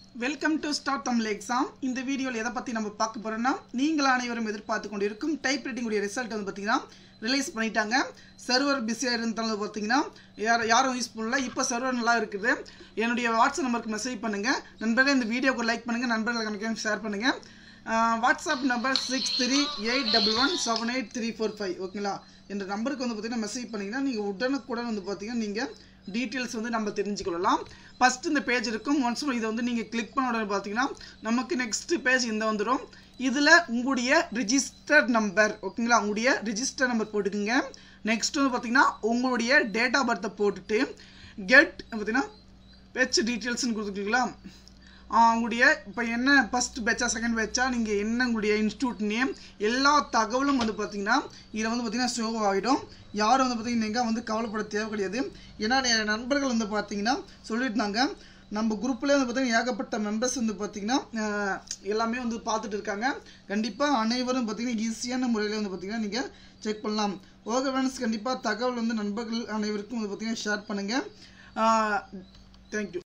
Welcome to Start Tamil Exam. In the video, எதை பத்தி நம்ம பார்க்க போறோம்னா நீங்கள் அனைவரும் எதிர்பார்த்து கொண்டிருக்கும் டைப்ரைட்டிங் உடைய ரிசல்ட் வந்து பாத்தீங்கன்னா ரிலீஸ் பண்ணிட்டாங்க. சர்வர் பிஸியா இருந்தாலும் பாத்தீங்கன்னா யாரும் யூஸ் பண்ணல. இப்போ சர்வர் நல்லா இருக்குது. என்னுடைய வாட்ஸ்அப் நம்பருக்கு மெசேஜ் பண்ணுங்க. நண்பர்களே இந்த வீடியோக்கு லைக் பண்ணுங்க. நண்பர்களுக்கு ஷேர் பண்ணுங்க. வாட்ஸ்அப் நம்பர் 6381178345 ஓகேங்களா? இந்த நம்பருக்கு வந்து பாத்தீங்கன்னா மெசேஜ் பண்ணீங்கன்னா நீங்க உடனுக்குடன் வந்து பாத்தீங்கன்னா நீங்க டீடைல்ஸ் வந்து நம்ம தெரிஞ்சுக்கலாம். ஃபர்ஸ்ட் இந்த பேஜ் இருக்கும். ஒன்ஸ் இதை வந்து நீங்க கிளிக் பண்ண உடனே பாத்தீங்கன்னா நமக்கு நெக்ஸ்ட் பேஜ் இந்த வந்துரும். இதுல உங்களுடைய ரெஜிஸ்டர் நம்பர் ஓகேங்களா? உங்களுடைய ரெஜிஸ்டர் நம்பர் போட்டுக்கங்க. நெக்ஸ்ட் வந்து பாத்தீங்கன்னா உங்களுடைய டேட் ஆஃப் பர்த் போட்டுட்டு கெட் பாத்தீங்கன்னா பேஜ் டீடைல்ஸ்னு கொடுத்துக்கீங்களா? உங்களுடைய இப்போ என்ன ஃபர்ஸ்ட் பேட்சா செகண்ட் பேட்சா நீங்கள் என்ன உங்களுடைய இன்ஸ்டியூட் நேம் எல்லா தகவலும் வந்து பார்த்தீங்கன்னா இதில் வந்து பார்த்தீங்கன்னா ஷோ ஆகிடும். யாரும் வந்து பார்த்தீங்கன்னா நீங்கள் வந்து கவலைப்பட தேவை கிடையாது. ஏன்னா என் நண்பர்கள் வந்து பார்த்தீங்கன்னா சொல்லியிருந்தாங்க நம்ம குரூப்லேயே வந்து பார்த்தீங்கன்னா ஏகப்பட்ட மெம்பர்ஸ் வந்து பார்த்தீங்கன்னா எல்லாமே வந்து பார்த்துட்டு இருக்காங்க. கண்டிப்பாக அனைவரும் பார்த்தீங்கன்னா ஈஸியான முறையில் வந்து பார்த்தீங்கன்னா நீங்கள் செக் பண்ணலாம். ஓகே ஃப்ரெண்ட்ஸ், கண்டிப்பாக தகவல் வந்து நண்பர்கள் அனைவருக்கும் வந்து பார்த்தீங்கன்னா ஷேர் பண்ணுங்கள். தேங்க்யூ.